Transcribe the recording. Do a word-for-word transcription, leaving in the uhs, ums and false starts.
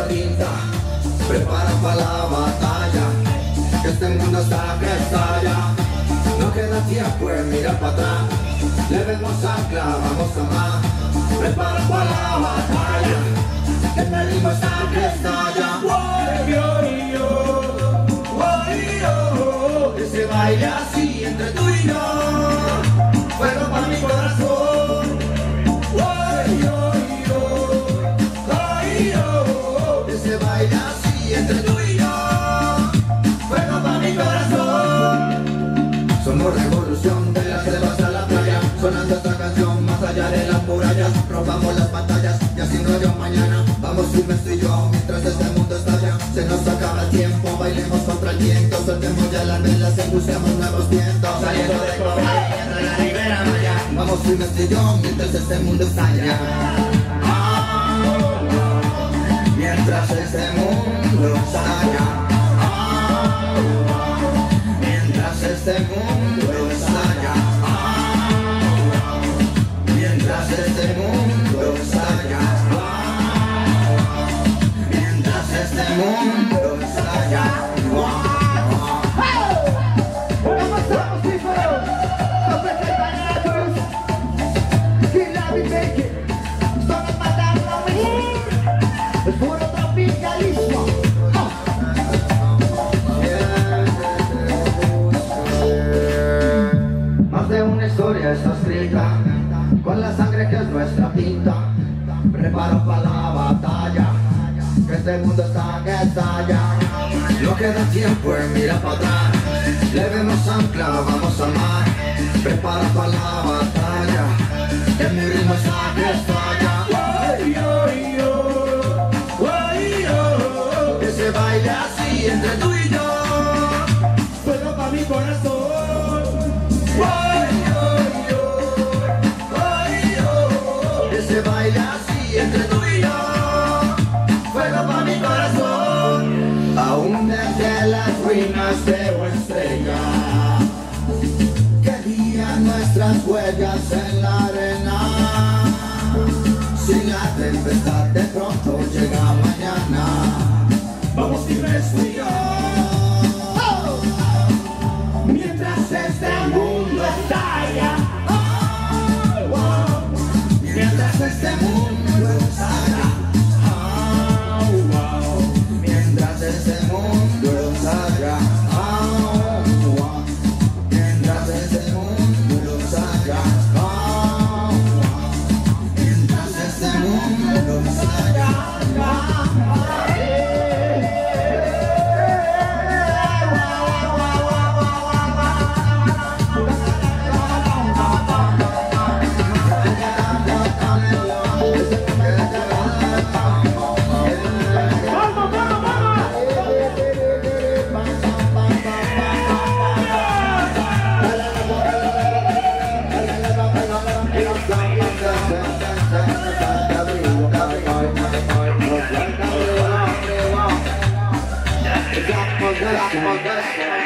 ahorita, prepara para la batalla, que este mundo está que estalla. No queda tiempo en mirar para atrás, le vemos ancla, vamos a más. Prepara para la batalla, que este ritmo está que estalla. Woy, yo, yo, woy, yo, que se baila así entre tú y yo. Fuego para mi corazón. Woy, yo, yo, woy, yo, que se baila así entre tú y yo. Fuego para mi corazón. Somos revolución de las selvas a la playa, sonando esta canción más allá de las murallas. Rompamos las pantallas y así no hay un mañana. Vamos firmes tú y yo mientras este mundo estalla. Se nos acaba el tiempo, bailemos contra el viento. Soltemos ya las velas y busquemos nuevos vientos. Saliendo de Copenhague, la Ribera Maya. Vamos firmes tú y yo mientras este mundo estalla. Ah, mientras este mundo estalla. Ah, mientras este mundo estalla. Ah, mientras este mundo estalla. Ah, mientras este mundo estalla. Es puro tropicalismo. Más de una historia está escrita con la sangre que es nuestra tinta. Preparo para la batalla, que este mundo está que estalla. No queda tiempo en mirar para atrás, le vemos ancla, vamos a amar. Prepara para la batalla, que mi ritmo está que estalla. Woy, yo, yo, woy, yo, que se baila así entre tú y yo. Fuego para mi corazón. Woy, yo, yo, woy, yo, que se baila así entre tú y yo. Fuego para mi corazón. Aún desde las ruinas veo estrellas que guían nuestras huellas en la arena. Si la tempestad de pronto llega mañana, vamos firmes tú y yo. Oh. Mientras este mundo estalla. Oh, oh. Mientras este mundo estalla. Oh, wow. Mientras este mundo estalla. Oh, wow. Mientras este mundo estalla. Oh, wow. Mientras este mundo estalla. That's